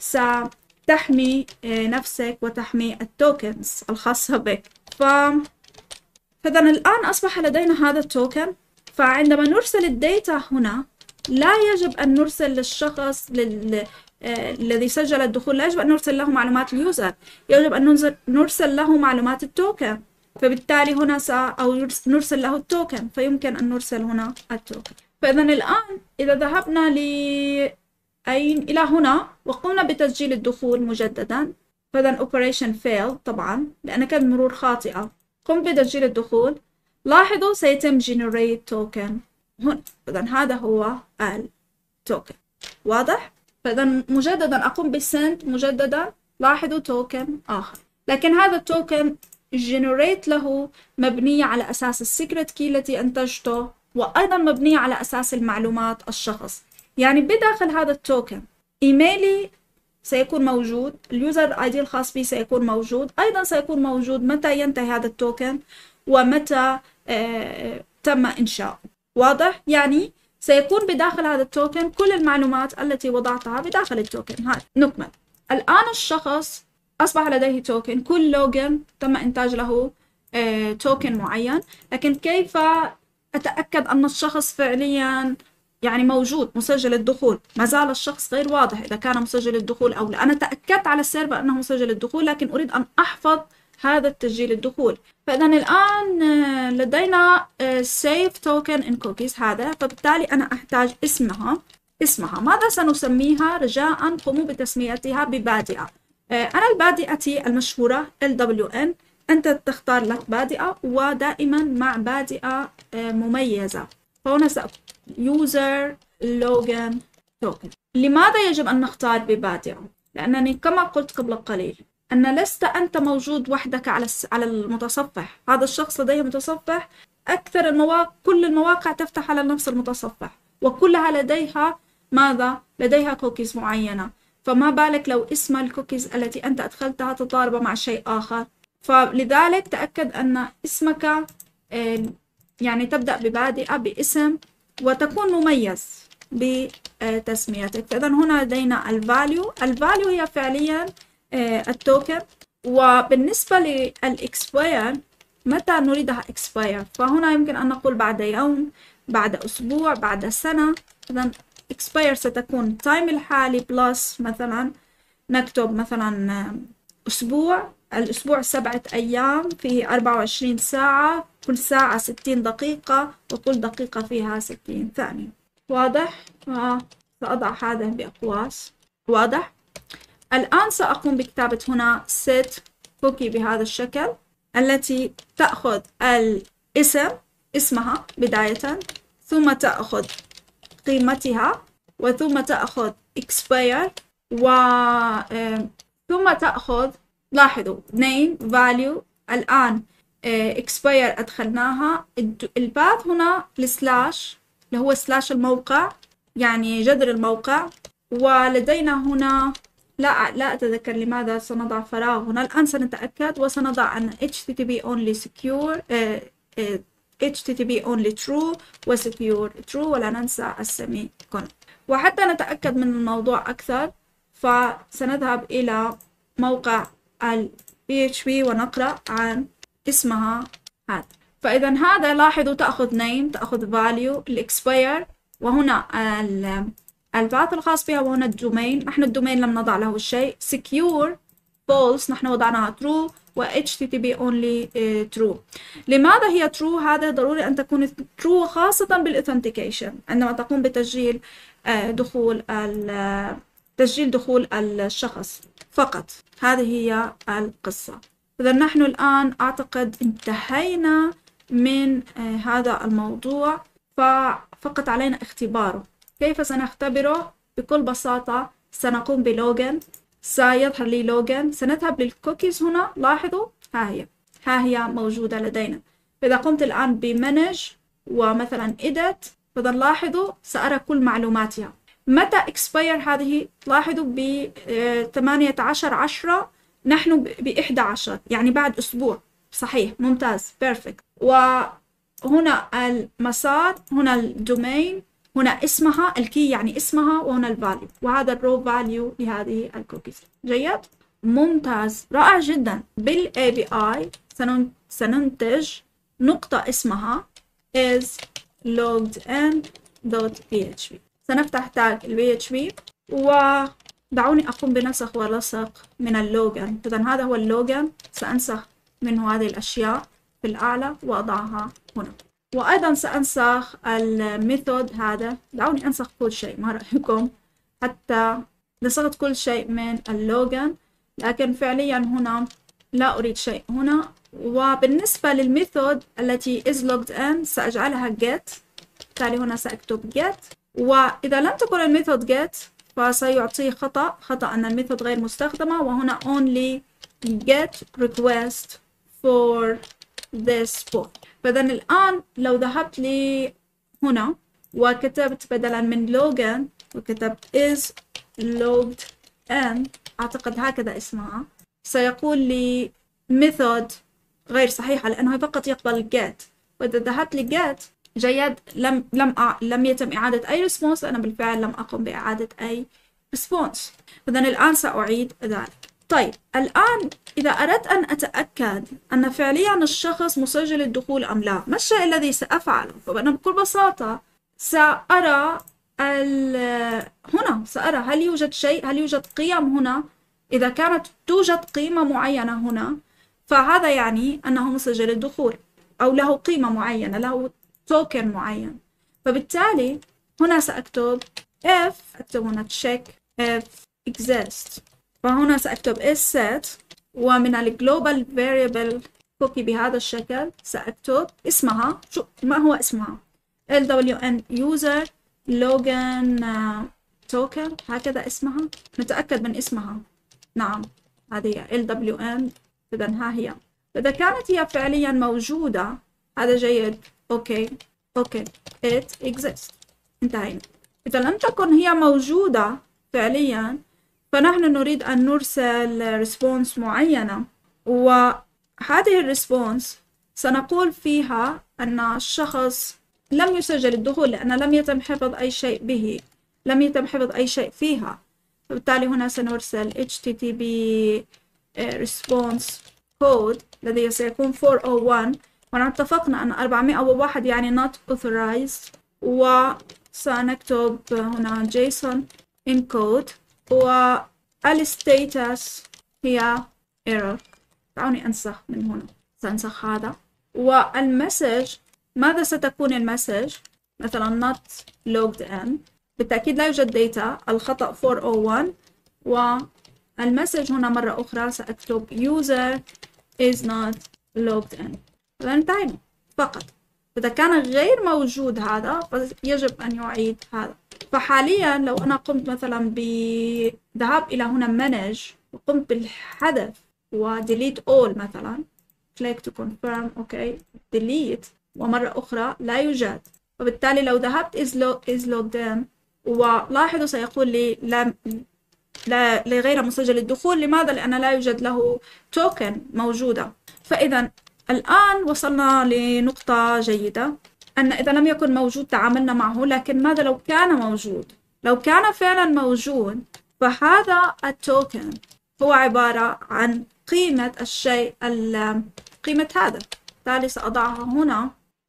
ستحمي نفسك وتحمي التوكنز الخاصة بك. ف... فإذا الآن أصبح لدينا هذا التوكن. فعندما نرسل الداتا هنا لا يجب أن نرسل للشخص لل... آه... الذي سجل الدخول، لا يجب أن نرسل له معلومات اليوزر، يجب أن ننزل... نرسل له معلومات التوكن. فبالتالي هنا س... أو نرسل له التوكن، فيمكن أن نرسل هنا التوكن. فإذا الآن إذا ذهبنا ل أين إلى هنا وقمنا بتسجيل الدخول مجددا، فإذا operation fail طبعا لأن كانت مرور خاطئة، قمت بتسجيل الدخول، لاحظوا سيتم generate token هنا. إذا هذا هو التوكن، واضح؟ فإذا مجددا أقوم بsend مجددا، لاحظوا توكن آخر، لكن هذا التوكن generate له مبنية على أساس السيكريت كي التي أنتجته، وأيضا مبنية على أساس المعلومات الشخص. يعني بداخل هذا التوكن إيميلي سيكون موجود، اليوزر اي دي الخاص بي سيكون موجود، أيضا سيكون موجود متى ينتهي هذا التوكن ومتى آه تم إنشاؤه، واضح؟ يعني سيكون بداخل هذا التوكن كل المعلومات التي وضعتها بداخل التوكن. هذا نكمل. الآن الشخص أصبح لديه توكن، كل لوجن تم إنتاج له آه توكن معين، لكن كيف أتأكد أن الشخص فعليا يعني موجود مسجل الدخول؟ ما زال الشخص غير واضح إذا كان مسجل الدخول أو لا. أنا تأكدت على السيرفر أنه مسجل الدخول، لكن أريد أن أحفظ هذا التسجيل الدخول. فإذا الآن لدينا save token in cookies هذا، فبالتالي أنا أحتاج اسمها. اسمها ماذا سنسميها؟ رجاء قوموا بتسميتها ببادئة. أنا البادئة المشهورة إل دبليو إن، أنت تختار لك بادئة، ودائما مع بادئة مميزة. فهنا سأكتب user login token. لماذا يجب أن نختار ببادئة؟ لأنني كما قلت قبل قليل أن لست أنت موجود وحدك على على المتصفح، هذا الشخص لديه متصفح، أكثر المواقع كل المواقع تفتح على نفس المتصفح، وكلها لديها ماذا؟ لديها كوكيز معينة، فما بالك لو اسم الكوكيز التي أنت أدخلتها تتضارب مع شيء آخر. فلذلك تأكد أن اسمك يعني تبدأ ببادئة باسم وتكون مميز بتسميتك. فإذا هنا لدينا الفاليو. الفاليو هي فعليا التوكن. وبالنسبة للإكسباير، متى نريدها إكسباير؟ فهنا يمكن أن نقول بعد يوم، بعد أسبوع، بعد سنة. إذا إكسباير ستكون تايم الحالي بلس مثلا نكتب مثلا أسبوع، الأسبوع سبعة أيام فيه أربعة وعشرين ساعة، كل ساعة ستين دقيقة وكل دقيقة فيها ستين ثانية. واضح؟ سأضع هذا بأقواس. واضح؟ الآن سأقوم بكتابة هنا set cookie بهذا الشكل، التي تأخذ الاسم اسمها بداية، ثم تأخذ قيمتها، وثم تأخذ expire، و ثم تأخذ، لاحظوا name value. الآن expire أدخلناها، الباث هنا السلاش اللي هو سلاش الموقع، يعني جذر الموقع. ولدينا هنا لا لا أتذكر لماذا سنضع فراغ هنا. الآن سنتأكد وسنضع أن إتش تي تي بي only secure إتش تي تي بي only true و secure true، ولا ننسى السيمي كولون. وحتى نتأكد من الموضوع أكثر فسنذهب إلى موقع ال بي إتش بي ونقرأ عن اسمها هذا. فإذا هذا لاحظوا تأخذ name، تأخذ value، الإكسباير، وهنا الباث الخاص بها، وهنا الدومين. نحن الدومين لم نضع له شيء. secure false نحن وضعناها true، و إتش تي تي بي only true. لماذا هي true؟ هذا ضروري أن تكون true خاصة بالauthentication عندما تقوم بتسجيل دخول تسجيل دخول الشخص فقط. هذه هي القصة. إذا نحن الآن أعتقد انتهينا من هذا الموضوع، ففقط علينا اختباره. كيف سنختبره؟ بكل بساطة سنقوم بلوجن، سيظهر لي لوجن، سنذهب للكوكيز هنا، لاحظوا ها هي ها هي موجودة لدينا. فإذا قمت الآن بمانج ومثلا edit، فإذا لاحظوا سأرى كل معلوماتها. متى expire هذه؟ لاحظوا ب ثمانية عشر عشرة، نحن ب إحدى عشر، يعني بعد أسبوع. صحيح، ممتاز، بيرفكت. وهنا المسار، هنا الدومين، هنا اسمها الكي يعني اسمها، وهنا الفاليو، وهذا الرو فاليو لهذه الكوكيز. جيد، ممتاز، رائع جدا. بالاي بي اي سننتج نقطة اسمها is logged in dot بي إتش بي. سنفتح تاج ال بي إتش بي، ودعوني أقوم بنسخ ولصق من اللوجن. إذا هذا هو اللوجن، سأنسخ منه هذه الأشياء في الأعلى وأضعها هنا. وأيضا سأنسخ الميثود هذا. دعوني أنسخ كل شيء، ما رأيكم؟ حتى نسخت كل شيء من اللوجن، لكن فعليا هنا لا أريد شيء هنا. وبالنسبة للميثود التي is logged in سأجعلها get، بالتالي هنا سأكتب get. وإذا لم تكن الميثود get فسيعطي خطأ خطأ أن الميثود غير مستخدمة، وهنا only get request for this point. فإذا الآن لو ذهبت لي هنا وكتبت بدلا من لوجن وكتبت is logged in، أعتقد هكذا اسمها، سيقول لي method غير صحيحة لأنه فقط يقبل get. وإذا ذهبت ل get، جيد، لم لم أ... لم يتم إعادة أي response، أنا بالفعل لم أقم بإعادة أي response. إذا الآن سأعيد ذلك. طيب الآن إذا أردت أن أتأكد أن فعليا الشخص مسجل الدخول أم لا، ما الشيء الذي سأفعله؟ فأنا بكل بساطة سأرى هنا سأرى هل يوجد شيء، هل يوجد قيم هنا. إذا كانت توجد قيمة معينة هنا فهذا يعني أنه مسجل الدخول أو له قيمة معينة، له توكن معين. فبالتالي هنا سأكتب if، أكتب هنا check if exist. فهنا سأكتب is set، ومن ال global variable cookie بهذا الشكل سأكتب اسمها. شو ما هو اسمها؟ إل دبليو إن user login token، هكذا اسمها. نتأكد من اسمها. نعم، هذه هي إل دبليو إن. إذا ها هي. إذا كانت هي فعليا موجودة هذا جيد. أوكي أوكي it exists. انتهينا. إذا لم تكن هي موجودة فعليا فنحن نريد أن نرسل ريسبونس معينة، وهذه الريسبونس سنقول فيها أن الشخص لم يسجل الدخول لأن لم يتم حفظ أي شيء به، لم يتم حفظ أي شيء فيها. فبالتالي هنا سنرسل إتش تي تي بي response code الذي سيكون أربعمائة وواحد، ونحن اتفقنا أن أربعمائة وواحد يعني not authorized، وسنكتب هنا JSON encode، والstatus هي error. دعوني أنسخ من هنا، سأنسخ هذا. والمسج ماذا ستكون المسج؟ مثلا not logged in، بالتأكيد لا يوجد داتا، الخطأ أربعمائة وواحد، والمسج هنا مرة أخرى سأكتب user is not logged in. فانتهينا فقط. إذا كان غير موجود هذا فيجب أن يعيد هذا. فحاليا لو أنا قمت مثلا بذهاب إلى هنا manage وقمت بالحذف و delete all مثلا، click to confirm okay delete، ومرة أخرى لا يوجد، وبالتالي لو ذهبت is, log is logged in ولاحظوا سيقول لي لم لا لغير مسجل الدخول. لماذا؟ لأن لا يوجد له توكن موجودة. فإذا الآن وصلنا لنقطة جيدة، أن إذا لم يكن موجود تعاملنا معه، لكن ماذا لو كان موجود؟ لو كان فعلا موجود فهذا التوكن هو عبارة عن قيمة الشيء، قيمة هذا. بالتالي سأضعها هنا،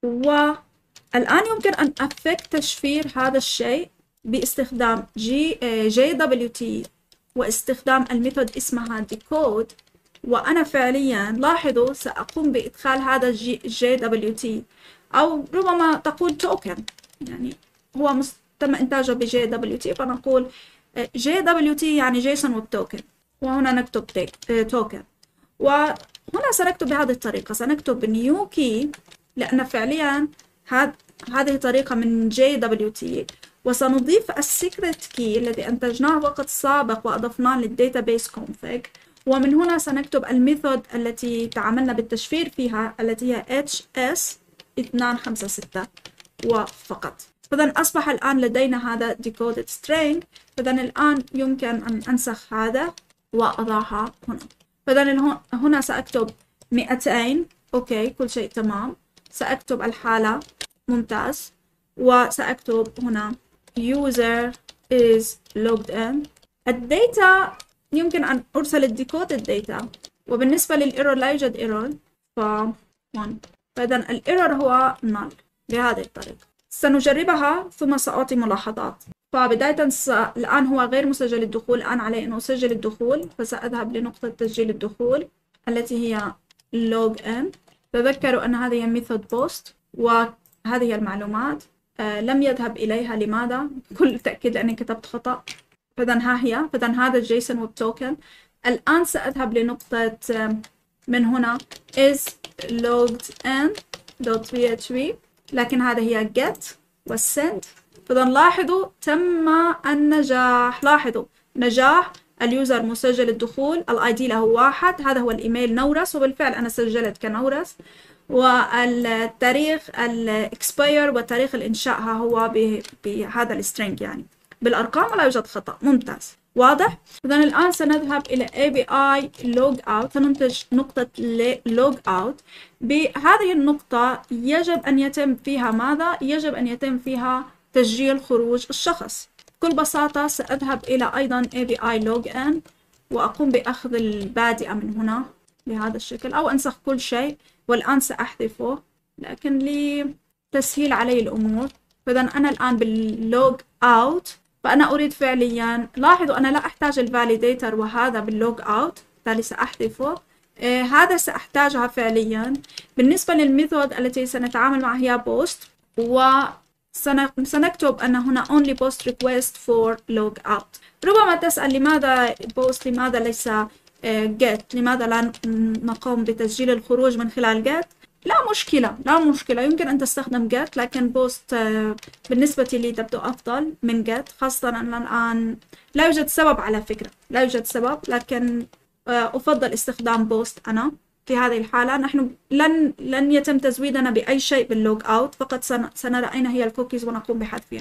والآن يمكن أن أفك تشفير هذا الشيء باستخدام جي جي دبليو تي واستخدام الميثود اسمها decode. وأنا فعليا لاحظوا سأقوم بإدخال هذا جي دبليو تي، أو ربما تقول توكن، يعني هو تم إنتاجه ب جي دبليو تي، فنقول جي دبليو تي يعني جيسون والتوكن، وهنا نكتب توكن. وهنا سنكتب بهذه الطريقة، سنكتب نيو كي لأن فعليا هذ هذه طريقة من جي دبليو تي، وسنضيف السيكريت كي الذي أنتجناه وقت سابق وأضفناه للداتابيس config. ومن هنا سنكتب الميثود التي تعاملنا بالتشفير فيها التي هي اتش اس اثنين خمسة ستة وفقط. فإذا أصبح الآن لدينا هذا decoded string. فإذا الآن يمكن أن أنسخ هذا وأضعها هنا. فإذا هنا سأكتب مئتين، أوكي كل شيء تمام. سأكتب الحالة ممتاز، وسأكتب هنا user is logged in. الداتا يمكن أن أرسل الديكودد داتا، وبالنسبة للإيرور لا يوجد إيرور، ف واحد. فإذا الإيرور هو null بهذه الطريقة. سنجربها ثم سأعطي ملاحظات. فبداية س... الآن هو غير مسجل الدخول، الآن علي أن أسجل الدخول، فسأذهب لنقطة تسجيل الدخول التي هي log in. تذكروا أن هذه هي method post، وهذه هي المعلومات. آه لم يذهب إليها، لماذا؟ بكل تأكيد لأني كتبت خطأ. فإذا ها هي، فإذا هذا الجيسون والتوكن. الآن سأذهب لنقطة من هنا is logged in .php، لكن هذا هي get والsend. فإذا لاحظوا تم النجاح، لاحظوا نجاح اليوزر مسجل الدخول، الاي دي له واحد، هذا هو الايميل نورس، وبالفعل أنا سجلت كنورس، والتاريخ الاكسباير وتاريخ الإنشاء ها هو بهذا السترينج، يعني بالأرقام ولا يوجد خطأ. ممتاز، واضح؟ إذن الآن سنذهب إلى إيه بي آي Logout، سننتج نقطة Logout. بهذه النقطة يجب أن يتم فيها ماذا؟ يجب أن يتم فيها تسجيل خروج الشخص. بكل بساطة سأذهب إلى أيضا إيه بي آي Login وأقوم بأخذ البادئة من هنا بهذا الشكل، أو أنسخ كل شيء، والآن سأحذفه لكن لتسهيل علي الأمور. فإذا أنا الآن باللوج أوت، فأنا أريد فعليا، لاحظوا أنا لا أحتاج الفاليديتر وهذا باللوج أوت، بالتالي سأحذفه. آه هذا سأحتاجها فعليا. بالنسبة للميثود التي سنتعامل معها هي post، وسنكتب أن هنا only post request for logout. ربما تسأل لماذا post، لماذا ليس get، لماذا لا نقوم بتسجيل الخروج من خلال get؟ لا مشكلة، لا مشكلة، يمكن أن تستخدم get، لكن post بالنسبة لي تبدو أفضل من get، خاصة أن الآن لا يوجد سبب، على فكرة لا يوجد سبب، لكن أفضل استخدام post. أنا في هذه الحالة نحن لن لن يتم تزويدنا بأي شيء باللوج أوت، فقط سنرى أين هي الكوكيز ونقوم بحذفها.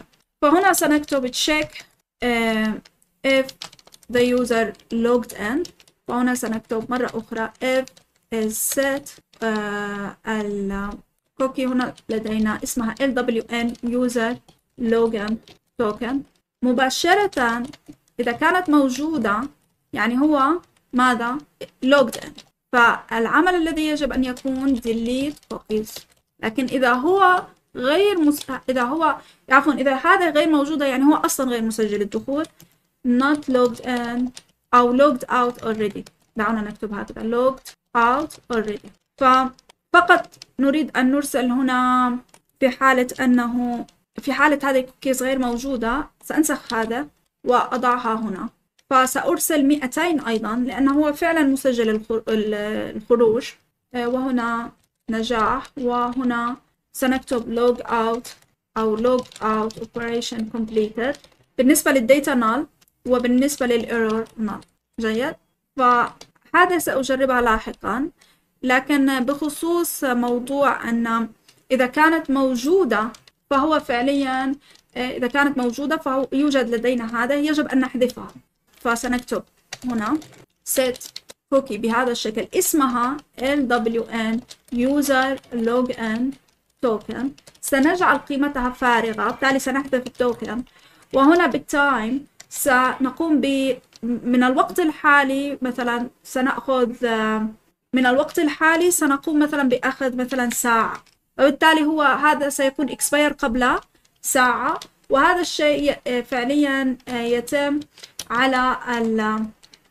فهنا سنكتب check uh, if the user logged in. وهنا سنكتب مرة أخرى if is set uh, الكوكي هنا لدينا اسمها إل دبليو إن user login token. مباشرة إذا كانت موجودة يعني هو ماذا؟ logged in. فالعمل الذي يجب أن يكون delete cookies. لكن إذا هو غير مس... إذا هو عفوا إذا هذا غير موجودة يعني هو أصلا غير مسجل الدخول not logged in أو logged out already. دعونا نكتب هكذا logged out already. ففقط نريد أن نرسل هنا في حالة أنه في حالة هذه الكوكيز غير موجودة سأنسخ هذا وأضعها هنا. فسأرسل مئتين أيضا لأنه هو فعلا مسجل الخروج. وهنا نجاح وهنا سنكتب log out أو log out operation completed بالنسبة للداتا null وبالنسبة للإيرور null. جيد. فهذا سأجربها لاحقا. لكن بخصوص موضوع أن إذا كانت موجودة فهو فعليا إذا كانت موجودة فهو يوجد لدينا هذا يجب أن نحذفها. فسنكتب هنا set cookie بهذا الشكل اسمها إل دبليو إن user login token. سنجعل قيمتها فارغة بالتالي سنحذف التوكن. وهنا بالتايم سنقوم ب من الوقت الحالي مثلا سنأخذ من الوقت الحالي سنقوم مثلا بأخذ مثلا ساعة. وبالتالي هو هذا سيكون expire قبل ساعة. وهذا الشيء فعليا يتم على ال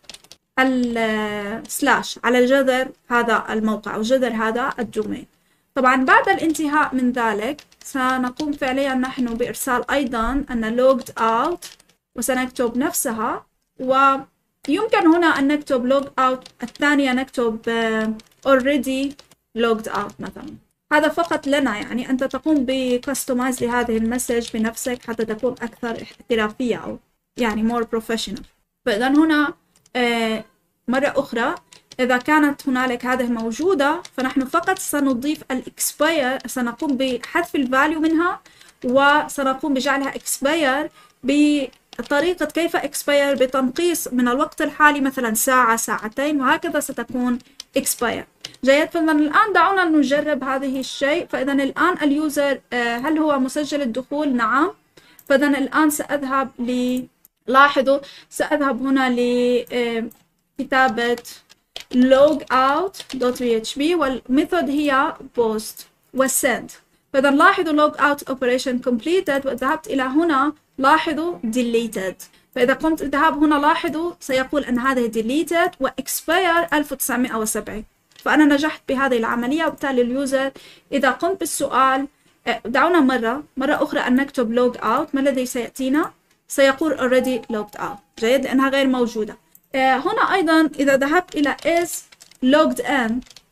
السلاش على الجذر هذا الموقع وجذر هذا الدومين. طبعا بعد الانتهاء من ذلك سنقوم فعليا نحن بإرسال أيضا أن logged out وسنكتب نفسها. ويمكن هنا أن نكتب log out الثانية نكتب already logged out مثلا. هذا فقط لنا يعني أنت تقوم بكستمايز لهذه المسج بنفسك حتى تكون أكثر احترافية أو يعني more professional. فإذا هنا آه مرة أخرى إذا كانت هنالك هذه موجودة فنحن فقط سنضيف الإكسباير سنقوم بحذف الفاليو منها وسنقوم بجعلها إكسباير بطريقة كيف إكسباير بتنقيص من الوقت الحالي مثلا ساعة ساعتين وهكذا ستكون إكسباير. جيد. فإذا الآن دعونا نجرب هذه الشيء. فإذا الآن اليوزر هل هو مسجل الدخول؟ نعم. فإذا الآن سأذهب ل لاحظوا سأذهب هنا لكتابة logout.php والميثود هي post وsend. فإذا لاحظوا logout operation completed وذهبت إلى هنا لاحظوا deleted. فإذا قمت الذهاب هنا لاحظوا سيقول أن هذه deleted و expire ألف وتسعمئة وسبعين. فأنا نجحت بهذه العملية وبالتالي اليوزر إذا قمت بالسؤال دعونا مرة مرة أخرى أن نكتب log out ما الذي سيأتينا؟ سيقول already logged out. جيد لأنها غير موجودة. هنا أيضا إذا ذهبت إلى is logged in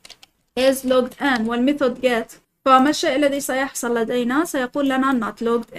is logged in والميثود get فما الشيء الذي سيحصل لدينا؟ سيقول لنا not logged